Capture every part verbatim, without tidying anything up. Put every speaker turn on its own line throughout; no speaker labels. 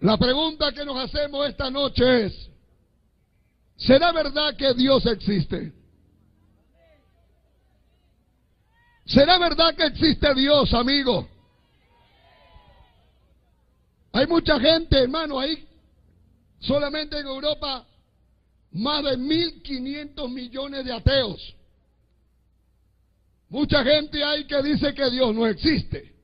La pregunta que nos hacemos esta noche es, ¿será verdad que Dios existe? ¿Será verdad que existe Dios, amigo? Hay mucha gente, hermano, ahí, solamente en Europa, más de mil quinientos millones de ateos. Mucha gente hay que dice que Dios no existe.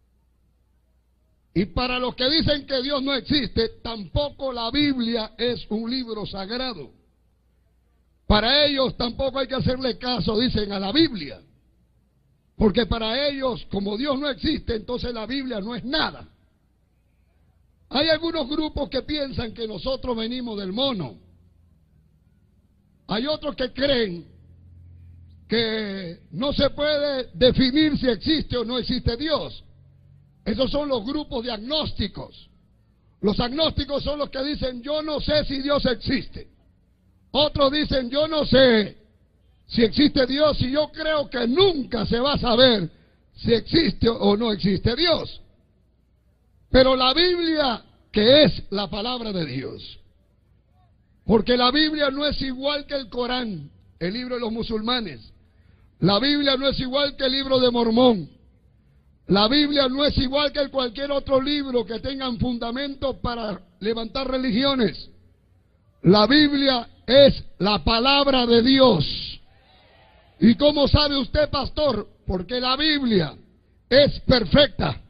Y para los que dicen que Dios no existe, tampoco la Biblia es un libro sagrado. Para ellos tampoco hay que hacerle caso, dicen, a la Biblia. Porque para ellos, como Dios no existe, entonces la Biblia no es nada. Hay algunos grupos que piensan que nosotros venimos del mono. Hay otros que creen que no se puede definir si existe o no existe Dios. Esos son los grupos de agnósticos. Los agnósticos son los que dicen, yo no sé si Dios existe. Otros dicen, yo no sé si existe Dios, y yo creo que nunca se va a saber si existe o no existe Dios. Pero la Biblia, que es la palabra de Dios, porque la Biblia no es igual que el Corán, el libro de los musulmanes. La Biblia no es igual que el libro de Mormón. La Biblia no es igual que cualquier otro libro que tengan fundamento para levantar religiones. La Biblia es la palabra de Dios. ¿Y cómo sabe usted, pastor? Porque la Biblia es perfecta.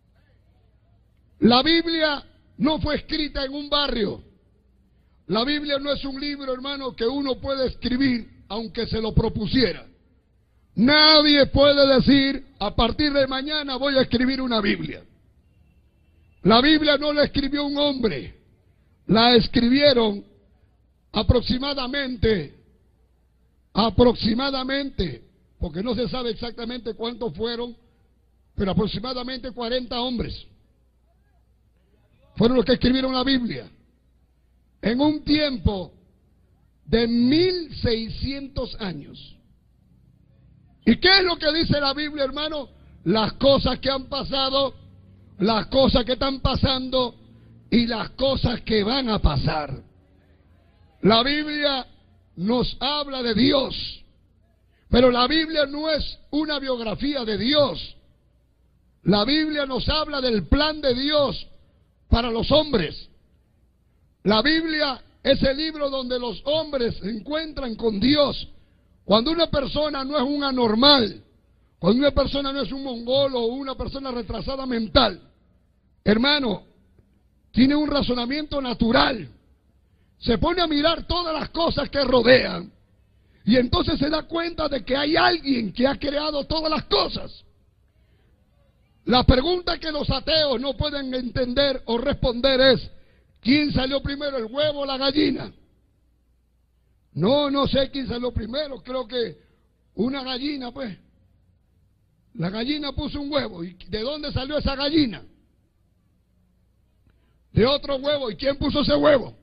La Biblia no fue escrita en un barrio. La Biblia no es un libro, hermano, que uno puede escribir aunque se lo propusiera. Nadie puede decir, a partir de mañana voy a escribir una Biblia. La Biblia no la escribió un hombre. La escribieron aproximadamente, aproximadamente, porque no se sabe exactamente cuántos fueron, pero aproximadamente cuarenta hombres fueron los que escribieron la Biblia en un tiempo de mil seiscientos años. ¿Y qué es lo que dice la Biblia, hermano? Las cosas que han pasado, las cosas que están pasando y las cosas que van a pasar. La Biblia nos habla de Dios, pero la Biblia no es una biografía de Dios. La Biblia nos habla del plan de Dios para los hombres. La Biblia es el libro donde los hombres se encuentran con Dios. Cuando una persona no es un anormal, cuando una persona no es un mongolo o una persona retrasada mental, hermano, tiene un razonamiento natural, se pone a mirar todas las cosas que rodean y entonces se da cuenta de que hay alguien que ha creado todas las cosas. La pregunta que los ateos no pueden entender o responder es, ¿quién salió primero, el huevo o la gallina? No, no sé quién salió primero, creo que una gallina, pues. La gallina puso un huevo. ¿Y de dónde salió esa gallina? De otro huevo. ¿Y quién puso ese huevo?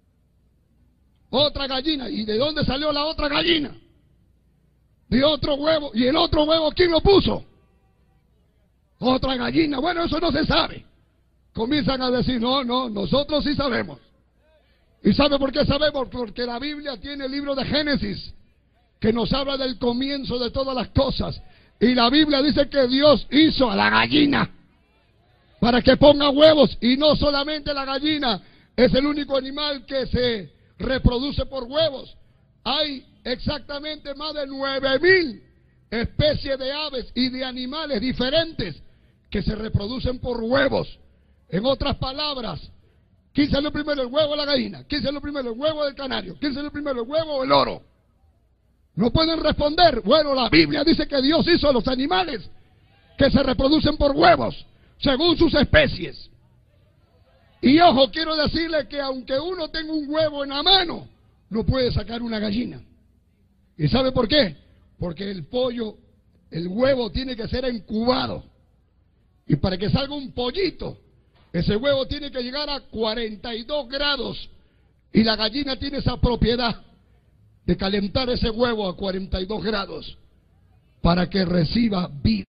Otra gallina. ¿Y de dónde salió la otra gallina? De otro huevo. ¿Y el otro huevo quién lo puso? Otra gallina. Bueno, eso no se sabe. Comienzan a decir, no, no, nosotros sí sabemos. ¿Y sabe por qué sabemos? Porque la Biblia tiene el libro de Génesis, que nos habla del comienzo de todas las cosas. Y la Biblia dice que Dios hizo a la gallina para que ponga huevos. Y no solamente la gallina es el único animal que se reproduce por huevos. Hay exactamente más de nueve mil especies de aves y de animales diferentes que se reproducen por huevos. En otras palabras, ¿quién salió primero, el huevo o la gallina? ¿Quién salió primero, el huevo o el canario? ¿Quién salió primero, el huevo o el oro? No pueden responder. Bueno, la Biblia dice que Dios hizo a los animales que se reproducen por huevos, según sus especies. Y ojo, quiero decirle que aunque uno tenga un huevo en la mano, no puede sacar una gallina. ¿Y sabe por qué? Porque el pollo, el huevo tiene que ser incubado. Y para que salga un pollito, ese huevo tiene que llegar a cuarenta y dos grados. Y la gallina tiene esa propiedad de calentar ese huevo a cuarenta y dos grados para que reciba vida.